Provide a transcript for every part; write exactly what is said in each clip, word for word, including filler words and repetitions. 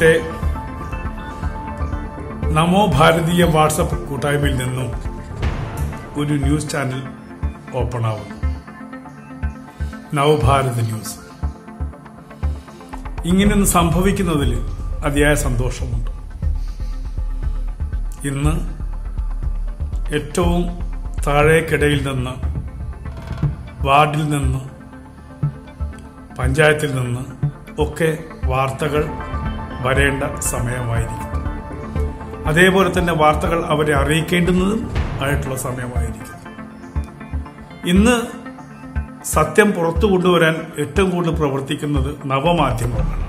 നേരത്തെ നമോ ഭാരതീയ വാട്സപ്പ് കൂട്ടായ്മയിൽ നിന്നും ഒരു ന്യൂസ് ചാനൽ ഓപ്പൺ ആവുന്നു, നവഭാരത് ന്യൂസ്. ഇങ്ങനെയൊന്ന് സംഭവിക്കുന്നതിൽ അതിയായ സന്തോഷമുണ്ട്. ഇന്ന് ഏറ്റവും താഴേക്കിടയിൽ നിന്ന്, വാർഡിൽ നിന്ന്, പഞ്ചായത്തിൽ നിന്ന് ഒക്കെ വാർത്തകൾ വരേണ്ട സമയമായിരിക്കും. അതേപോലെ തന്നെ വാർത്തകൾ അവരെ അറിയിക്കേണ്ടുന്നതും ആയിട്ടുള്ള സമയമായിരിക്കും. ഇന്ന് സത്യം പുറത്തു കൊണ്ടുവരാൻ ഏറ്റവും കൂടുതൽ പ്രവർത്തിക്കുന്നത് നവമാധ്യമങ്ങളാണ്.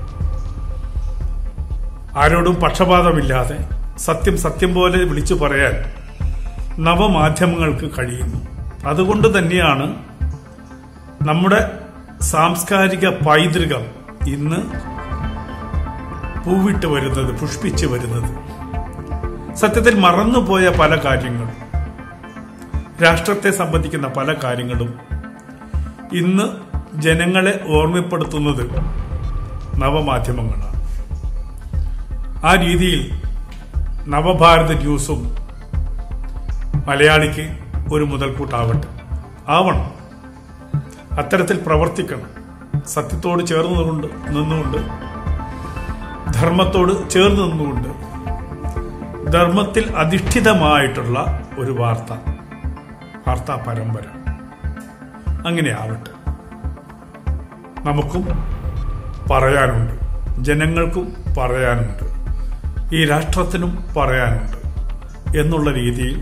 ആരോടും പക്ഷപാതമില്ലാതെ സത്യം സത്യം പോലെ വിളിച്ചു പറയാൻ നവമാധ്യമങ്ങൾക്ക് കഴിയുന്നു. അതുകൊണ്ട് തന്നെയാണ് നമ്മുടെ സാംസ്കാരിക പൈതൃകം ഇന്ന് പൂവിട്ട് വരുന്നത്, പുഷ്പിച്ചു വരുന്നത്. സത്യത്തിൽ മറന്നുപോയ പല കാര്യങ്ങളും, രാഷ്ട്രത്തെ സംബന്ധിക്കുന്ന പല കാര്യങ്ങളും ഇന്ന് ജനങ്ങളെ ഓർമ്മപ്പെടുത്തുന്നത് നവമാധ്യമങ്ങളാണ്. ആ രീതിയിൽ നവഭാരത് ന്യൂസും മലയാളിക്ക് ഒരു മുതൽക്കൂട്ടാവട്ടെ, ആവണം. അത്തരത്തിൽ പ്രവർത്തിക്കണം. സത്യത്തോട് ചേർന്നുകൊണ്ട് നിന്നുകൊണ്ട്, ധർമ്മത്തോട് ചേർന്ന് നിന്നുകൊണ്ട്, ധർമ്മത്തിൽ അധിഷ്ഠിതമായിട്ടുള്ള ഒരു വാർത്ത വാർത്താ പരമ്പര അങ്ങനെ ആവട്ടെ. നമുക്കും പറയാനുണ്ട്, ജനങ്ങൾക്കും പറയാനുണ്ട്, ഈ രാഷ്ട്രത്തിനും പറയാനുണ്ട് എന്നുള്ള രീതിയിൽ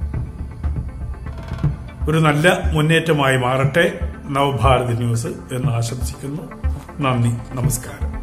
ഒരു നല്ല മുന്നേറ്റമായി മാറട്ടെ നവഭാരത് ന്യൂസ് എന്ന് ആശംസിക്കുന്നു. നന്ദി, നമസ്കാരം.